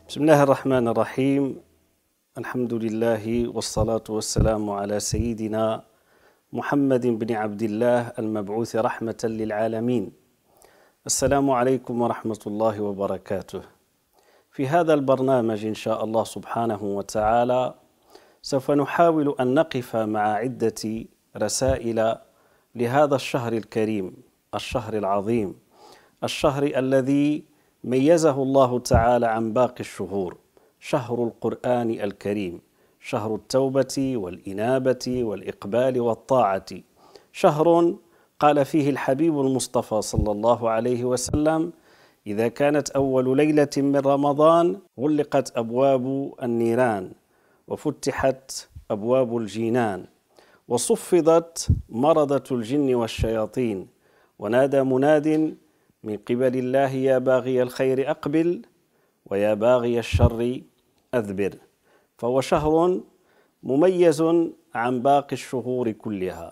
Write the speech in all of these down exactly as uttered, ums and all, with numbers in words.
بسم الله الرحمن الرحيم. الحمد لله والصلاة والسلام على سيدنا محمد بن عبد الله المبعوث رحمة للعالمين. السلام عليكم ورحمة الله وبركاته. في هذا البرنامج إن شاء الله سبحانه وتعالى سوف نحاول أن نقف مع عدة رسائل لهذا الشهر الكريم، الشهر العظيم، الشهر الذي ميزه الله تعالى عن باقي الشهور، شهر القرآن الكريم، شهر التوبة والإنابة والإقبال والطاعة، شهر قال فيه الحبيب المصطفى صلى الله عليه وسلم: إذا كانت أول ليلة من رمضان غلقت أبواب النيران وفتحت أبواب الجنان وصفدت مرضة الجن والشياطين، ونادى مناد من قبل الله: يا باغي الخير أقبل ويا باغي الشر أذبر. فهو شهر مميز عن باقي الشهور كلها،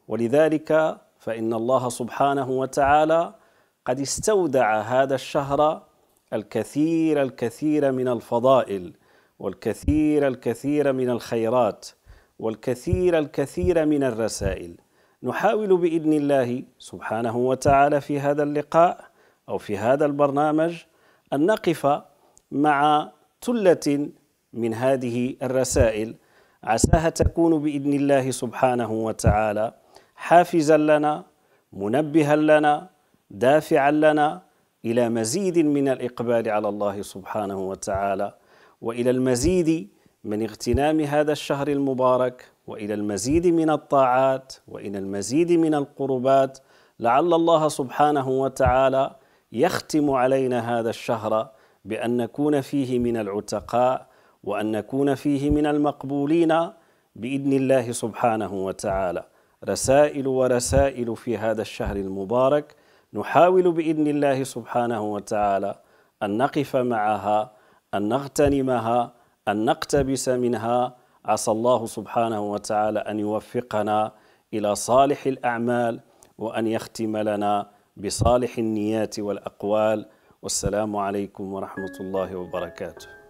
ولذلك فإن الله سبحانه وتعالى قد استودع هذا الشهر الكثير الكثير من الفضائل والكثير الكثير من الخيرات والكثير الكثير من الرسائل. نحاول بإذن الله سبحانه وتعالى في هذا اللقاء أو في هذا البرنامج أن نقف مع ثلة من هذه الرسائل، عساها تكون بإذن الله سبحانه وتعالى حافزا لنا، منبها لنا، دافعا لنا إلى مزيد من الإقبال على الله سبحانه وتعالى، وإلى المزيد من اغتنام هذا الشهر المبارك، وإلى المزيد من الطاعات، وإلى المزيد من القربات، لعل الله سبحانه وتعالى يختم علينا هذا الشهر بأن نكون فيه من العتقاء، وأن نكون فيه من المقبولين بإذن الله سبحانه وتعالى. رسائل ورسائل في هذا الشهر المبارك نحاول بإذن الله سبحانه وتعالى أن نقف معها، أن نغتنمها، أن نقتبس منها. عسى الله سبحانه وتعالى أن يوفقنا إلى صالح الأعمال، وأن يختم لنا بصالح النيات والأقوال. والسلام عليكم ورحمة الله وبركاته.